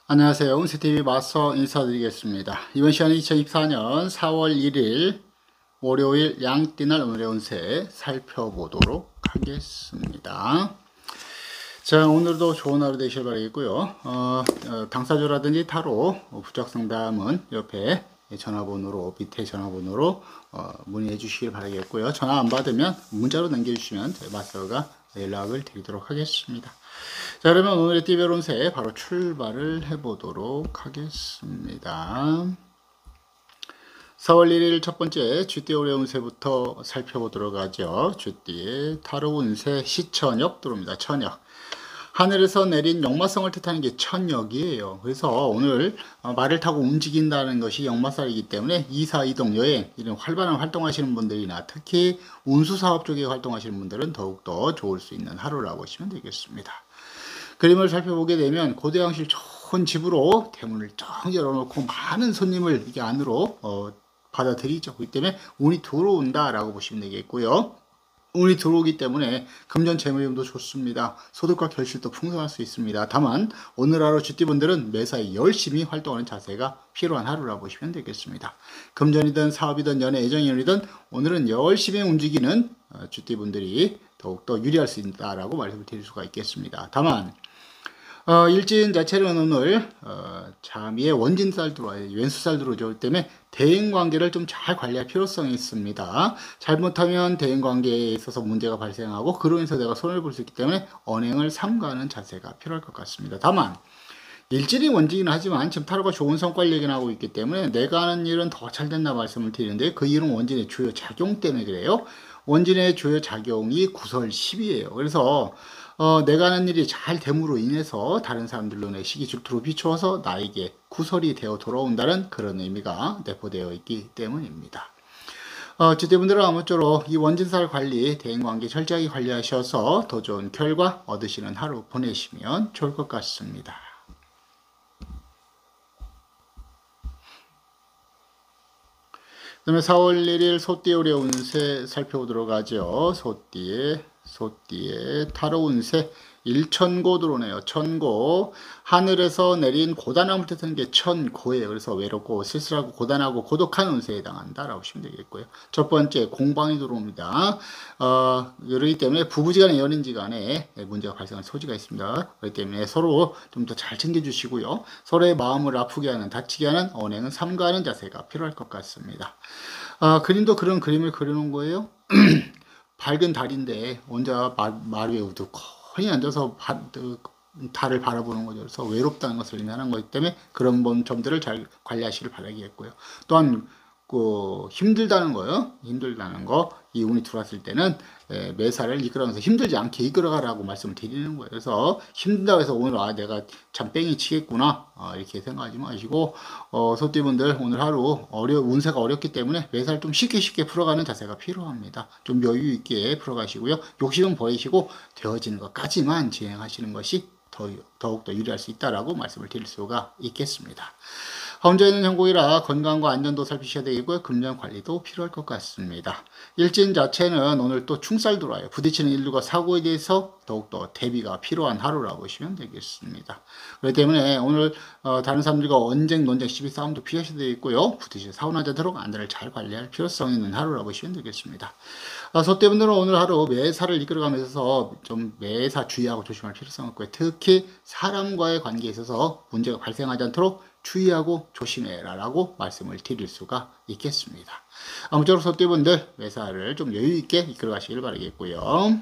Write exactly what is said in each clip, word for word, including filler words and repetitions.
안녕하세요. 운세티비 마스터 인사드리겠습니다. 이번 시간은 이천이십사 년 사월 일일 월요일 양띠날 오늘의 운세 살펴보도록 하겠습니다. 자, 오늘도 좋은 하루 되시길 바라겠고요. 어, 어, 당사조라든지 타로 부적상담은 옆에 전화번호로 밑에 전화번호로 어, 문의해 주시길 바라겠고요. 전화 안 받으면 문자로 남겨주시면 저희 마스터가 연락을 드리도록 하겠습니다. 자, 그러면 오늘의 띠별 운세 바로 출발을 해보도록 하겠습니다. 사월 일일 첫 번째 쥐띠 올해 운세부터 살펴보도록 하죠. 쥐띠의 타로 운세 시천역 들어옵니다. 천역. 하늘에서 내린 역마성을 뜻하는 게 천역이에요. 그래서 오늘 말을 타고 움직인다는 것이 역마살이기 때문에 이사, 이동, 여행 이런 활발한 활동하시는 분들이나 특히 운수사업 쪽에 활동하시는 분들은 더욱더 좋을 수 있는 하루라고 보시면 되겠습니다. 그림을 살펴보게 되면 고대양실 좋은 집으로 대문을 쫙 열어놓고 많은 손님을 이게 안으로 어, 받아들이죠. 그렇기 때문에 운이 들어온다라고 보시면 되겠고요. 운이 들어오기 때문에 금전 재물용도 좋습니다. 소득과 결실도 풍성할 수 있습니다. 다만 오늘 하루 쥐띠분들은 매사에 열심히 활동하는 자세가 필요한 하루라고 보시면 되겠습니다. 금전이든 사업이든 연애, 애정이든 오늘은 열심히 움직이는 쥐띠분들이 더욱더 유리할 수 있다라고 말씀을 드릴 수가 있겠습니다. 다만 어, 일진 자체는 오늘 어, 잠위에 원진살 들어와요. 왼수살 들어오기 때문에 대인관계를 좀 잘 관리할 필요성이 있습니다. 잘못하면 대인관계에 있어서 문제가 발생하고 그로 인해서 내가 손해를 볼 수 있기 때문에 언행을 삼가하는 자세가 필요할 것 같습니다. 다만 일진이 원진이긴 하지만 지금 타로가 좋은 성과를 얘기하고 있기 때문에 내가 하는 일은 더 잘 된다 말씀을 드리는데 그 일은 원진의 주요 작용 때문에 그래요. 원진의 주요 작용이 구설 십이에요. 그래서 어, 내가 하는 일이 잘 됨으로 인해서 다른 사람들로 내 시기 질투로 비추어서 나에게 구설이 되어 돌아온다는 그런 의미가 내포되어 있기 때문입니다. 어, 쥐띠분들은 아무쪼록 이 원진살 관리, 대인관계 철저하게 관리하셔서 더 좋은 결과 얻으시는 하루 보내시면 좋을 것 같습니다. 그 다음에 사월 일일 소띠의 올해 운세 살펴보도록 하죠. 소띠의 소띠의 타로 운세 일천고 들어오네요. 천고. 하늘에서 내린 고단함을 뜻하는 게 천고예요. 그래서 외롭고 쓸쓸하고 고단하고 고독한 운세에 해당한다라고 보시면 되겠고요. 첫 번째 공방이 들어옵니다. 어, 그렇기 때문에 부부지간에 연인지간에 문제가 발생할 소지가 있습니다. 그렇기 때문에 서로 좀 더 잘 챙겨주시고요. 서로의 마음을 아프게 하는 다치게 하는 언행은 삼가하는 자세가 필요할 것 같습니다. 어, 그림도 그런 그림을 그려놓은 거예요. 밝은 달인데 혼자 말, 말 위에 우두커니 앉아서 바, 달을 바라보는 거죠. 그래서 외롭다는 것을 의미하는 거기 때문에 그런 점들을 잘 관리하시길 바라겠고요. 또한 그 힘들다는 거요. 힘들다는 거. 이 운이 들어왔을 때는 에, 매사를 이끌어가면서 힘들지 않게 이끌어가라고 말씀을 드리는 거예요. 그래서 힘들다고 해서 오늘 아 내가 참 뺑이 치겠구나 어, 이렇게 생각하지 마시고 어, 소띠분들 오늘 하루 어려 운세가 어렵기 때문에 매사를 좀 쉽게 쉽게 풀어가는 자세가 필요합니다. 좀 여유 있게 풀어가시고요. 욕심은 버리시고 되어지는 것까지만 진행하시는 것이 더, 더욱더 유리할 수 있다라고 말씀을 드릴 수가 있겠습니다. 혼자 있는 형국이라 건강과 안전도 살피셔야 되고요. 금전 관리도 필요할 것 같습니다. 일진 자체는 오늘 또 충살 들어와요. 부딪히는 일들과 사고에 대해서 더욱더 대비가 필요한 하루라고 보시면 되겠습니다. 그렇기 때문에 오늘 어, 다른 사람들과 언쟁, 논쟁, 시비 싸움도 피하셔야 되겠고요. 부딪히는 사고나지 않도록 안전을 잘 관리할 필요성이 있는 하루라고 보시면 되겠습니다. 아, 소띠분들은 오늘 하루 매사를 이끌어가면서 좀 매사 주의하고 조심할 필요성이 있고요. 특히 사람과의 관계에 있어서 문제가 발생하지 않도록 주의하고 조심해라 라고 말씀을 드릴 수가 있겠습니다. 아무쪼록 소띠분들 매사를 좀 여유있게 이끌어 가시길 바라겠고요.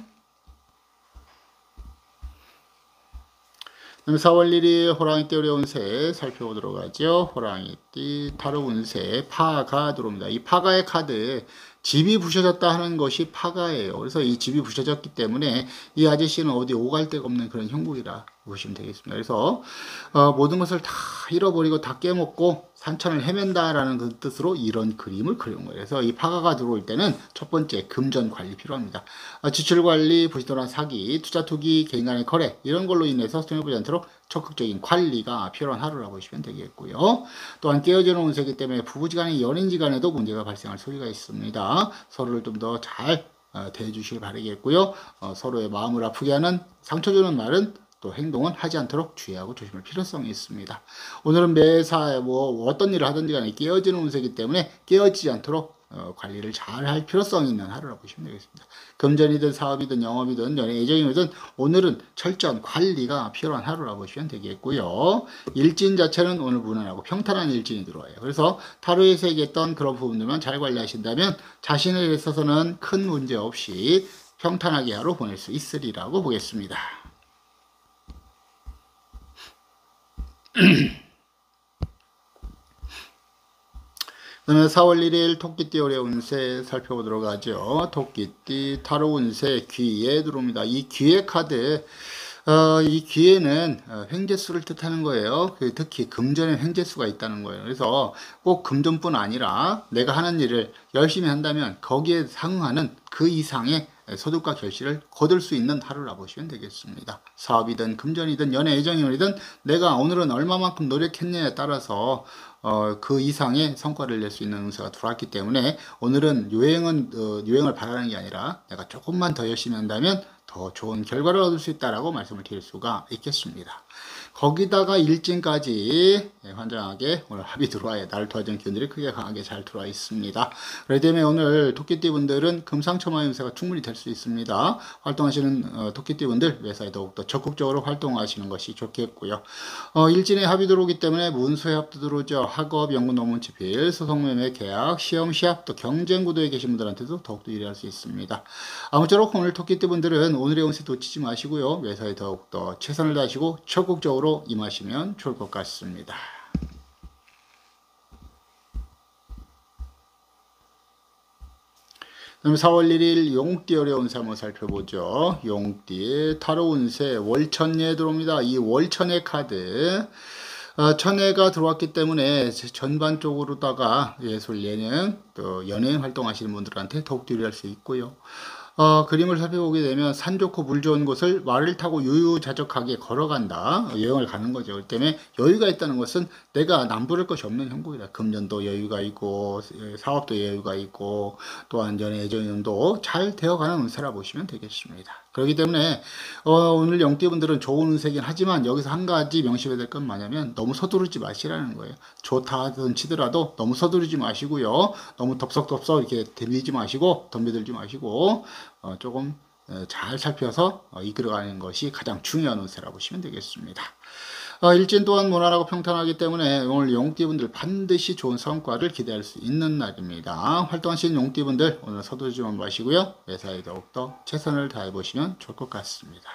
사월 일일 호랑이띠 올해 운세 살펴보도록 하죠. 호랑이띠 타로 운세 파가 들어옵니다. 이 파가의 카드 집이 부셔졌다 하는 것이 파가예요. 그래서 이 집이 부셔졌기 때문에 이 아저씨는 어디 오갈 데가 없는 그런 형국이라 보시면 되겠습니다. 그래서 어, 모든 것을 다 잃어버리고 다 깨먹고 산천을 헤맨다라는 그 뜻으로 이런 그림을 그린 거예요. 그래서 이 파가가 들어올 때는 첫 번째 금전 관리 필요합니다. 어, 지출 관리, 부실도난 사기, 투자 투기, 개인 간의 거래 이런 걸로 인해서 손해보지 않도록 적극적인 관리가 필요한 하루라고 보시면 되겠고요. 또한 깨어지는 운세이기 때문에 부부지간에 연인지간에도 문제가 발생할 소리가 있습니다. 서로를 좀 더 잘 어, 대해주시길 바라겠고요. 어, 서로의 마음을 아프게 하는 상처 주는 말은 또 행동은 하지 않도록 주의하고 조심할 필요성이 있습니다. 오늘은 매사 뭐 어떤 일을 하든지 간에 깨어지는 운세이기 때문에 깨어지지 않도록 어, 관리를 잘 할 필요성이 있는 하루라고 보시면 되겠습니다. 금전이든 사업이든 영업이든 연애 애정이든 오늘은 철저한 관리가 필요한 하루라고 보시면 되겠고요. 일진 자체는 오늘 무난하고 평탄한 일진이 들어와요. 그래서 타로에서 얘기했던 그런 부분들만 잘 관리하신다면 자신에 있어서는 큰 문제 없이 평탄하게 하루 보낼 수 있으리라고 보겠습니다. 그 다음에 사월 일일 토끼띠 올해 운세 살펴보도록 하죠. 토끼띠 타로 운세 귀에 들어옵니다. 이 귀의 카드, 어, 이 귀에는 횡재수를 뜻하는 거예요. 특히 금전에 횡재수가 있다는 거예요. 그래서 꼭 금전뿐 아니라 내가 하는 일을 열심히 한다면 거기에 상응하는 그 이상의 소득과 결실을 거둘 수 있는 하루라고 보시면 되겠습니다. 사업이든 금전이든 연애 애정이든 내가 오늘은 얼마만큼 노력했느냐에 따라서 어, 그 이상의 성과를 낼 수 있는 운세가 들어왔기 때문에 오늘은 요행은 어, 요행을 바라는 게 아니라 내가 조금만 더 열심히 한다면 더 좋은 결과를 얻을 수 있다라고 말씀을 드릴 수가 있겠습니다. 거기다가 일진까지 환장하게 오늘 합이 들어와야 나를 도와주는 기운들이 크게 강하게 잘 들어와 있습니다. 그렇기 때문에 오늘 토끼띠 분들은 금상첨화 운세가 충분히 될 수 있습니다. 활동하시는 어, 토끼띠 분들 매사에 더욱더 적극적으로 활동하시는 것이 좋겠고요. 어, 일진에 합이 들어오기 때문에 문서의 합도 들어오죠. 학업, 연구, 논문, 집필, 소송매매, 계약, 시험, 시합, 또 경쟁 구도에 계신 분들한테도 더욱더 유리할 수 있습니다. 아무쪼록 오늘 토끼띠 분들은 오늘의 운세 놓치지 마시고요. 매사에 더욱더 최선을 다하시고 적극적으로 임하시면 좋을 것 같습니다. 그럼 사월 일일 용띠 올해 운세 한번 살펴보죠. 용띠의 타로 운세 월천예 들어옵니다. 이 월천예 카드 어, 천예가 들어왔기 때문에 전반적으로다가 예술, 예능, 또 연예인 활동하시는 분들한테 더욱 유리할 수 있고요. 어, 그림을 살펴보게 되면 산 좋고 물 좋은 곳을 말을 타고 유유자적하게 걸어간다. 여행을 가는 거죠. 그렇기 때문에 여유가 있다는 것은 내가 남부를 것이 없는 형국이다. 금전도 여유가 있고 사업도 여유가 있고 또한 연애 애정운도 잘 되어가는 운세라 보시면 되겠습니다. 그렇기 때문에 어, 오늘 영띠분들은 좋은 운세긴 하지만 여기서 한 가지 명심해야 될 건 뭐냐면 너무 서두르지 마시라는 거예요. 좋다든 치더라도 너무 서두르지 마시고요. 너무 덥석덥석 이렇게 들리지 마시고 덤벼들지 마시고 어, 조금 어, 잘 살펴서 어, 이끌어가는 것이 가장 중요한 운세라고 보시면 되겠습니다. 어, 일진 또한 무난하고 평탄하기 때문에 오늘 용띠분들 반드시 좋은 성과를 기대할 수 있는 날입니다. 활동하시는 용띠분들 오늘 서두르지 마시고요. 매사에 더욱더 최선을 다해 보시면 좋을 것 같습니다.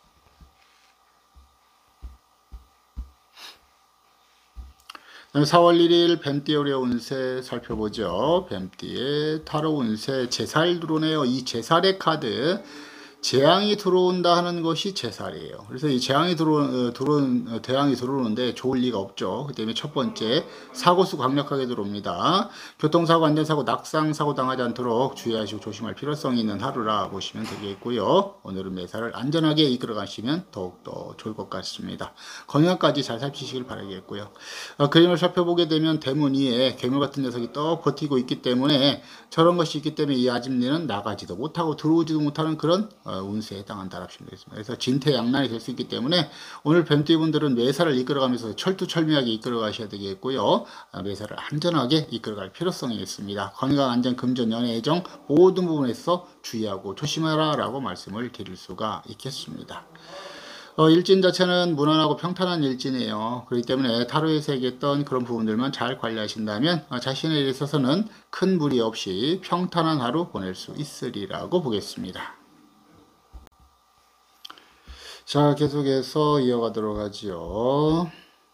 사월 일일 뱀띠 올해 운세 살펴보죠. 뱀띠의 타로 운세 제살 들어오네요. 이 제살의 카드 재앙이 들어온다 하는 것이 제살이에요. 그래서 이 재앙이 들어온, 들어온, 대항이 들어오는데 좋을 리가 없죠. 그 때문에 첫 번째, 사고수 강력하게 들어옵니다. 교통사고, 안전사고, 낙상사고 당하지 않도록 주의하시고 조심할 필요성이 있는 하루라 보시면 되겠고요. 오늘은 매사를 안전하게 이끌어 가시면 더욱더 좋을 것 같습니다. 건강까지 잘 살피시길 바라겠고요. 어, 그림을 살펴보게 되면 대문 위에 괴물 같은 녀석이 떡 버티고 있기 때문에 저런 것이 있기 때문에 이 아집리는 나가지도 못하고 들어오지도 못하는 그런 어, 운세에 해당한다고 보시면 되겠습니다. 그래서 진퇴양난이 될 수 있기 때문에 오늘 뱀띠분들은 매사를 이끌어가면서 철두철미하게 이끌어 가셔야 되겠고요. 아, 매사를 안전하게 이끌어갈 필요성이 있습니다. 건강, 안전, 금전, 연애, 애정 모든 부분에서 주의하고 조심하라 라고 말씀을 드릴 수가 있겠습니다. 어, 일진 자체는 무난하고 평탄한 일진이에요. 그렇기 때문에 타로에서 얘기했던 그런 부분들만 잘 관리하신다면 어, 자신에 있어서는 큰 무리 없이 평탄한 하루 보낼 수 있으리라고 보겠습니다. 자, 계속해서 이어가도록 하죠.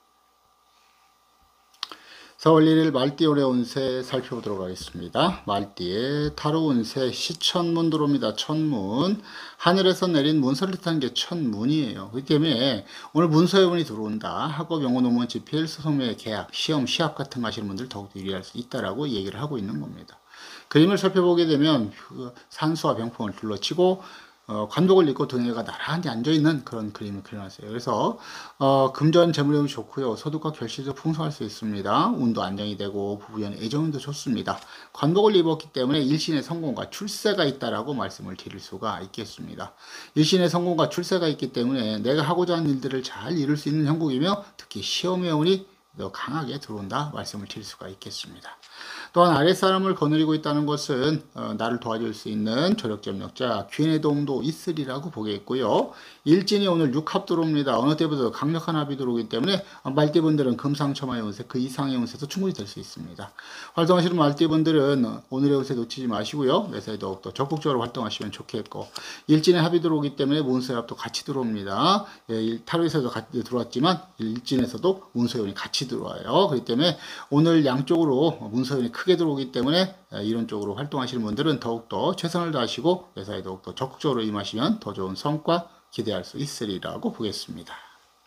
사월 일일 말띠 올해 운세 살펴보도록 하겠습니다. 말띠의 타로 운세 시천문 들어옵니다. 천문. 하늘에서 내린 문서를 뜻하는 게 천문이에요. 그렇기 때문에 오늘 문서의 운이 들어온다. 학업, 영어, 논문, 집필, 소송매, 계약, 시험, 시합 같은 거 하시는 분들 더욱더 유리할 수 있다라고 얘기를 하고 있는 겁니다. 그림을 살펴보게 되면 산수와 병풍을 둘러치고 어, 관복을 입고 등에가 나란히 앉아있는 그런 그림을 그려놨어요. 그래서 어, 금전 재물운이 좋고요. 소득과 결실도 풍성할 수 있습니다. 운도 안정이 되고 부부연 애정운도 좋습니다. 관복을 입었기 때문에 일신의 성공과 출세가 있다라고 말씀을 드릴 수가 있겠습니다. 일신의 성공과 출세가 있기 때문에 내가 하고자 하는 일들을 잘 이룰 수 있는 형국이며 특히 시험의 운이 더 강하게 들어온다 말씀을 드릴 수가 있겠습니다. 또한 아랫사람을 거느리고 있다는 것은 어, 나를 도와줄 수 있는 조력점력자 귀인의 도움도 있으리라고 보겠고요. 일진이 오늘 육합 들어옵니다. 어느 때보다 강력한 합이 들어오기 때문에 말띠분들은 금상첨화의 운세 그 이상의 운세도 충분히 될 수 있습니다. 활동하시는 말띠분들은 오늘의 운세 놓치지 마시고요. 매사에 더욱더 적극적으로 활동하시면 좋겠고 일진의 합이 들어오기 때문에 문서의 합도 같이 들어옵니다. 예, 타로에서도 같이 들어왔지만 일진에서도 문서운이 같이 들어와요. 그렇기 때문에 오늘 양쪽으로 문서운이 크게 들어오기 때문에 이런 쪽으로 활동하시는 분들은 더욱더 최선을 다하시고 매사에 더욱더 적극적으로 임하시면 더 좋은 성과 기대할 수 있으리라고 보겠습니다.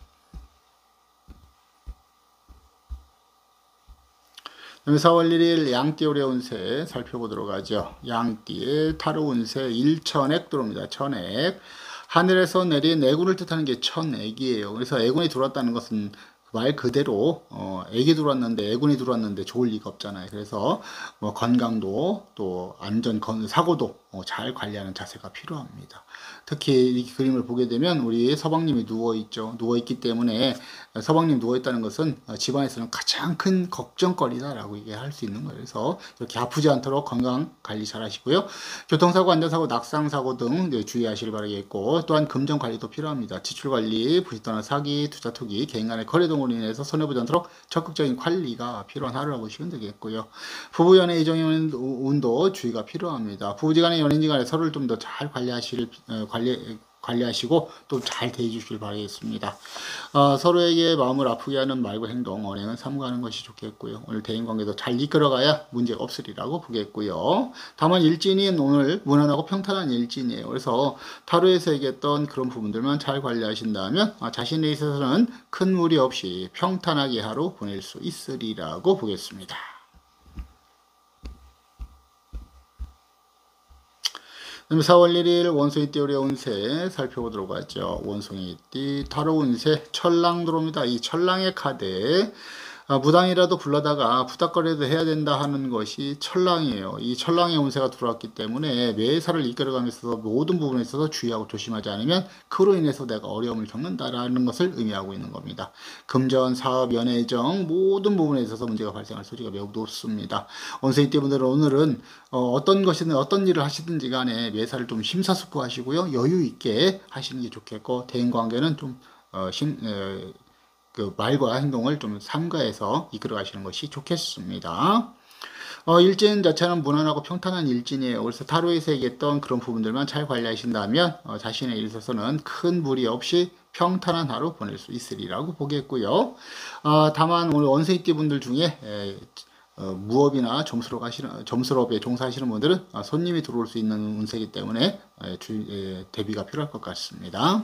사월 일일 양띠의 운세 살펴보도록 하죠. 양띠의 타로 운세 일천액 들어옵니다. 천액. 하늘에서 내린 애군을 뜻하는 게 천액이에요. 그래서 애군이 들어왔다는 것은 말 그대로 어, 액이 들어왔는데 애군이 들어왔는데 좋을 리가 없잖아요. 그래서 뭐 건강도 또 안전 건 사고도 어, 잘 관리하는 자세가 필요합니다. 특히 이 그림을 보게 되면 우리 서방님이 누워 있죠. 누워 있기 때문에 서방님 누워 있다는 것은 집안에서는 가장 큰 걱정거리다라고 얘기할 수 있는 거예요. 그래서 이렇게 아프지 않도록 건강 관리 잘 하시고요. 교통사고, 안전사고, 낙상사고 등 주의하시길 바라겠고 또한 금전 관리도 필요합니다. 지출 관리, 부실도나 사기, 투자 투기, 개인 간의 거래 등으로 인해서 손해보지 않도록 적극적인 관리가 필요한 하루라고 보시면 되겠고요. 부부 연애 이정의 운도 주의가 필요합니다. 부부지간의 연인지간에 서로를 좀 더 잘 관리하실 관리 관리하시고 또 잘 대해 주시길 바라겠습니다. 어, 서로에게 마음을 아프게 하는 말과 행동, 언행은 삼가하는 것이 좋겠고요. 오늘 대인관계도 잘 이끌어가야 문제가 없으리라고 보겠고요. 다만 일진이 오늘 무난하고 평탄한 일진이에요. 그래서 타로에서 얘기했던 그런 부분들만 잘 관리하신다면 아, 자신에 있어서는 큰 무리 없이 평탄하게 하루 보낼 수 있으리라고 보겠습니다. 사월 일일 원숭이띠 올해 운세 살펴보도록 하죠. 원숭이띠 타로 운세 천랑 들어옵니다. 이 천랑의 카드 아, 무당이라도 불러다가 부탁거리도 해야 된다 하는 것이 천랑이에요. 이 천랑의 운세가 들어왔기 때문에 매사를 이끌어가면서 모든 부분에 있어서 주의하고 조심하지 않으면 그로 인해서 내가 어려움을 겪는다라는 것을 의미하고 있는 겁니다. 금전, 사업, 연애, 정 모든 부분에 있어서 문제가 발생할 소지가 매우 높습니다. 원숭이띠 분들은 오늘은 어, 어떤 것이든 어떤 일을 하시든지 간에 매사를 좀 심사숙고 하시고요. 여유 있게 하시는 게 좋겠고 대인관계는 좀 어, 심, 에, 그 말과 행동을 좀 삼가해서 이끌어 가시는 것이 좋겠습니다. 어, 일진 자체는 무난하고 평탄한 일진이에요. 그래서 타로에서 얘기했던 그런 부분들만 잘 관리하신다면 어, 자신의 일에 있어서는 큰 무리 없이 평탄한 하루 보낼 수 있으리라고 보겠고요. 어, 다만 오늘 원숭이띠 분들 중에 에, 어, 무업이나 점수로 가시는 점수업에 종사하시는 분들은 어, 손님이 들어올 수 있는 운세이기 때문에 에, 주, 에, 대비가 필요할 것 같습니다.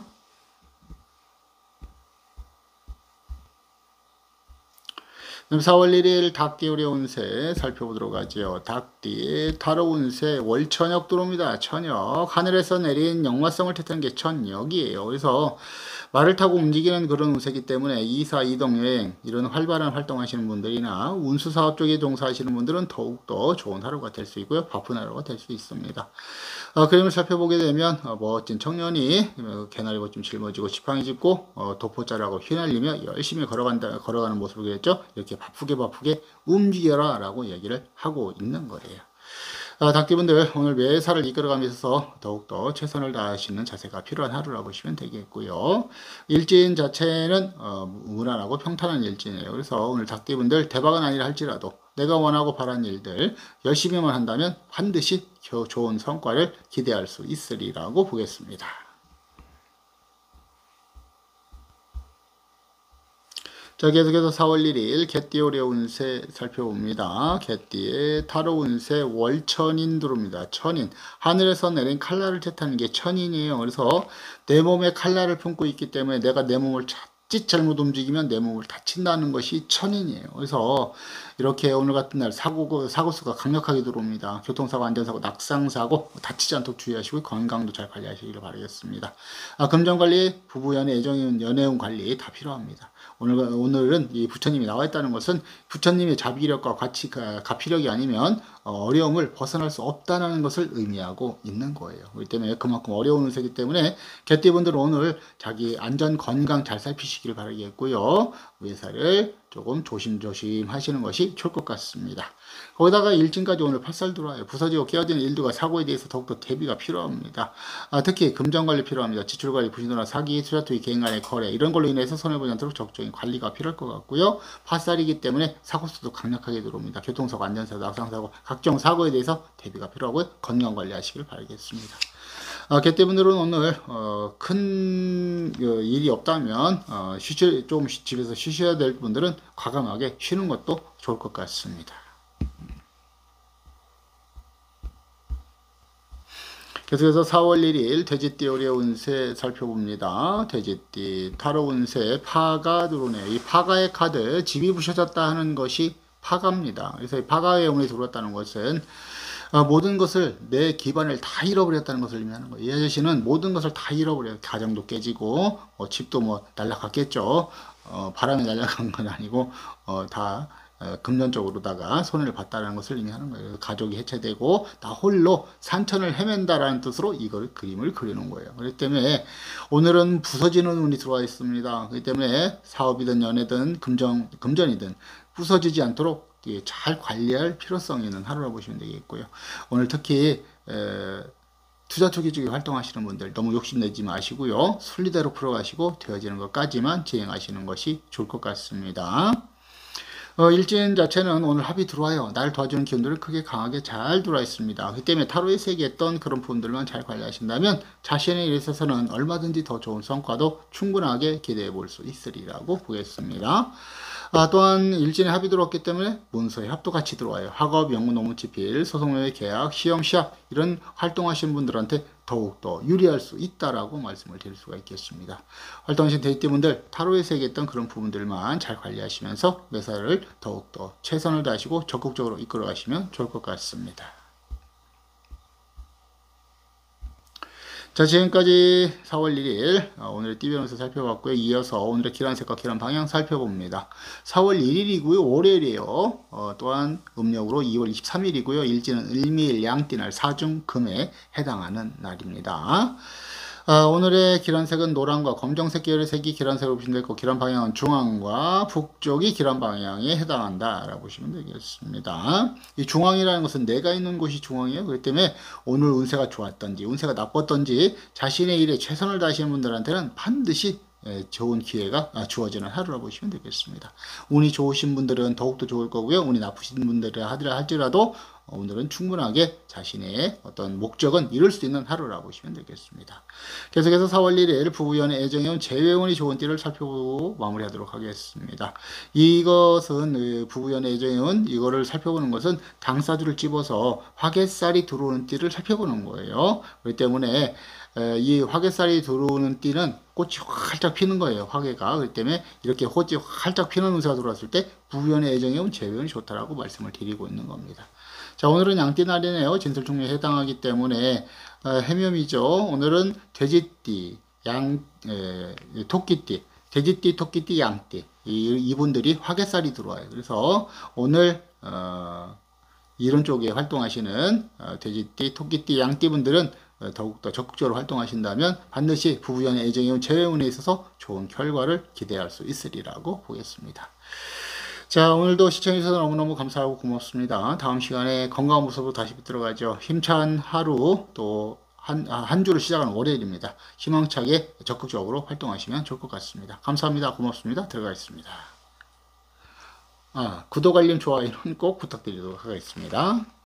사월 일일 닭띠의 운세 살펴보도록 하죠. 닭띠의 타로 운세 월천역 들어옵니다. 천역. 하늘에서 내린 역마성을 뜻하는 게 천역이에요. 그래서 말을 타고 움직이는 그런 운세이기 때문에 이사, 이동, 여행 이런 활발한 활동하시는 분들이나 운수사업 쪽에 종사하시는 분들은 더욱더 좋은 하루가 될 수 있고요. 바쁜 하루가 될 수 있습니다. 어, 그림을 살펴보게 되면 어, 멋진 청년이 어, 개나리가 좀 짊어지고 지팡이 짚고 어, 도포자라고 휘날리며 열심히 걸어간다, 걸어가는 모습을 그렸죠. 이렇게 바쁘게 바쁘게 움직여라 라고 얘기를 하고 있는 거예요. 아, 닭띠분들 오늘 매사를 이끌어가면서 더욱더 최선을 다하시는 자세가 필요한 하루라고 보시면 되겠고요. 일진 자체는 어, 무난하고 평탄한 일진이에요. 그래서 오늘 닭띠분들 대박은 아니라 할지라도 내가 원하고 바라는 일들 열심히만 한다면 반드시 좋은 성과를 기대할 수 있으리라고 보겠습니다. 자, 계속해서 사월 일일 개띠 올해 운세 살펴봅니다. 개띠의 타로 운세 월천인 들어옵니다. 천인. 하늘에서 내린 칼날을 뜻하는 게 천인이에요. 그래서 내 몸에 칼날을 품고 있기 때문에 내가 내 몸을 자칫 잘못 움직이면 내 몸을 다친다는 것이 천인이에요. 그래서 이렇게 오늘 같은 날 사고, 사고수가 강력하게 들어옵니다. 교통사고, 안전사고, 낙상사고 다치지 않도록 주의하시고 건강도 잘 관리하시기를 바라겠습니다. 아, 금전관리, 부부연애, 애정운, 연애운 관리 다 필요합니다. 오늘, 오늘은 이 부처님이 나와 있다는 것은 부처님의 자비력과 같이 가피력이 아니면 어려움을 벗어날 수 없다는 것을 의미하고 있는 거예요. 그렇기 때문에 그만큼 어려운 운세이기 때문에 개띠분들은 오늘 자기 안전 건강 잘 살피시기를 바라겠고요. 외사를 조금 조심조심 하시는 것이 좋을 것 같습니다. 거기다가 일진까지 오늘 팔살 들어와요. 부서지고 깨어지는 일들과 사고에 대해서 더욱더 대비가 필요합니다. 아, 특히 금전관리 필요합니다. 지출관리, 부신호나 사기, 투자투기, 개인 간의 거래 이런 걸로 인해서 손해보지 않도록 적극적인 관리가 필요할 것 같고요. 팔살이기 때문에 사고수도 강력하게 들어옵니다. 교통사고, 안전사고, 낙상사고 각종 사고에 대해서 대비가 필요하고 건강관리하시길 바라겠습니다. 아, 개띠분들은 오늘 어, 큰 어, 일이 없다면 어, 쉬실, 좀 집에서 쉬셔야 될 분들은 과감하게 쉬는 것도 좋을 것 같습니다. 계속해서 사월 일일 돼지띠 올해 운세 살펴봅니다. 돼지띠 타로 운세 파가 들어오네요. 이 파가의 카드 집이 부셔졌다 하는 것이 파가입니다. 그래서 이 파가의 운이 들어왔다는 것은 어, 모든 것을 내 기반을 다 잃어버렸다는 것을 의미하는 거예요. 이 아저씨는 모든 것을 다 잃어버려요. 가정도 깨지고 어, 집도 뭐 날라갔겠죠. 어, 바람에 날아간 건 아니고 어, 다 어, 금전적으로다가 손해를 봤다는 것을 의미하는 거예요. 가족이 해체되고 나 홀로 산천을 헤맨다라는 뜻으로 이걸 그림을 그리는 거예요. 그렇기 때문에 오늘은 부서지는 운이 들어와 있습니다. 그렇기 때문에 사업이든 연애든 금전, 금전이든 부서지지 않도록 잘 관리할 필요성이 있는 하루라 보시면 되겠고요. 오늘 특히 에, 투자 투기 쪽에 활동하시는 분들 너무 욕심내지 마시고요. 순리대로 풀어가시고 되어지는 것까지만 진행하시는 것이 좋을 것 같습니다. 어, 일진 자체는 오늘 합이 들어와요. 날 도와주는 기운들을 크게 강하게 잘 들어와 있습니다. 그 때문에 타로에 세계했던 그런 부분들만 잘 관리하신다면 자신의 일에 있어서는 얼마든지 더 좋은 성과도 충분하게 기대해 볼 수 있으리라고 보겠습니다. 아, 또한 일진의 합이 들어왔기 때문에 문서의 합도 같이 들어와요. 학업, 영문, 논문, 집필, 소송매매, 계약, 시험, 시합 이런 활동하시는 분들한테 더욱더 유리할 수 있다라고 말씀을 드릴 수가 있겠습니다. 활동하신 데이트분들 타로에 세계했던 그런 부분들만 잘 관리하시면서 매사를 더욱더 최선을 다하시고 적극적으로 이끌어 가시면 좋을 것 같습니다. 자, 지금까지 사월 일일 오늘의 띠변에서 살펴봤고요. 이어서 오늘의 기란색과 기란 방향 살펴봅니다. 사월 일일이고요. 월요일이에요. 어, 또한 음력으로 이월 이십삼일이고요. 일지는 을미일 양띠날 사중금에 해당하는 날입니다. 아, 오늘의 기란색은 노란과 검정색 계열의 색이 기란색으로 보시면 되고 기란 방향은 중앙과 북쪽이 기란 방향에 해당한다 라고 보시면 되겠습니다. 이 중앙이라는 것은 내가 있는 곳이 중앙이에요. 그렇기 때문에 오늘 운세가 좋았던지 운세가 나빴던지 자신의 일에 최선을 다하시는 분들한테는 반드시 좋은 기회가 주어지는 하루라 보시면 되겠습니다. 운이 좋으신 분들은 더욱더 좋을 거고요. 운이 나쁘신 분들은 할지라도 오늘은 충분하게 자신의 어떤 목적은 이룰 수 있는 하루라 보시면 되겠습니다. 계속해서 사월 일일 부부연애 애정이온 재회운이 좋은 띠를 살펴보고 마무리하도록 하겠습니다. 이것은 부부연애 애정이온 이거를 살펴보는 것은 당사주를 집어서 화개살이 들어오는 띠를 살펴보는 거예요. 그렇기 때문에 이 화개살이 들어오는 띠는 꽃이 활짝 피는 거예요. 화개가. 그렇기 때문에 이렇게 꽃이 활짝 피는 운세가 들어왔을 때 부부연애 애정이 온 재회운이 좋다라고 말씀을 드리고 있는 겁니다. 자, 오늘은 양띠날이네요. 진술충에 해당하기 때문에 어, 해묘이죠. 오늘은 돼지띠, 양, 에, 토끼띠, 돼지띠, 토끼띠, 양띠 이, 이분들이 화개살이 들어와요. 그래서 오늘 어, 이런 쪽에 활동하시는 어, 돼지띠, 토끼띠, 양띠 분들은 더욱더 적극적으로 활동하신다면 반드시 부부연애 애정이 온 재회운에 있어서 좋은 결과를 기대할 수 있으리라고 보겠습니다. 자, 오늘도 시청해주셔서 너무너무 감사하고 고맙습니다. 다음 시간에 건강한 모습으로 다시 들어가죠. 힘찬 하루 또 한, 한 주를 시작하는 월요일입니다. 희망차게 적극적으로 활동하시면 좋을 것 같습니다. 감사합니다. 고맙습니다. 들어가겠습니다. 아, 구독, 알림, 좋아요는 꼭 부탁드리도록 하겠습니다.